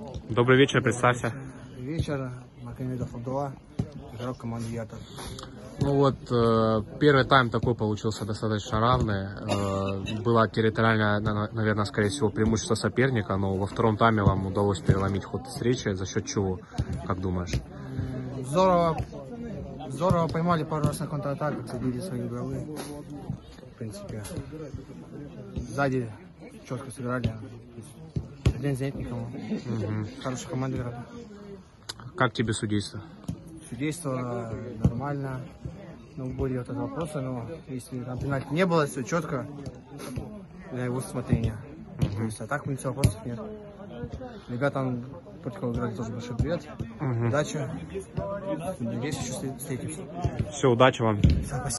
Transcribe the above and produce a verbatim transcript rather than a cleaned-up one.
Добрый вечер, представься. Вечер, Магомедов Абдулла, игрок команды Ятор. Ну вот, э, первый тайм такой получился достаточно равный. Э, было территориальное, наверное, скорее всего, преимущество соперника, но во втором тайме вам удалось переломить ход встречи. За счет чего, как думаешь? Здорово, здорово поймали пару раз на контратаках, забили свои голы. В принципе, сзади четко сыграли. Один нет никому. Угу. Хорошая команда играла. Как тебе судейство? Судейство нормально. Ну, были вот это вопросы, но если там пенальти не было, все четко для его смотрения. Uh-huh. То есть, а так, в принципе, вопросов нет. Ребятам, против кого играли, тоже большой привет. Uh-huh. Удачи. Надеюсь, еще встретимся. Все, удачи вам. Спасибо.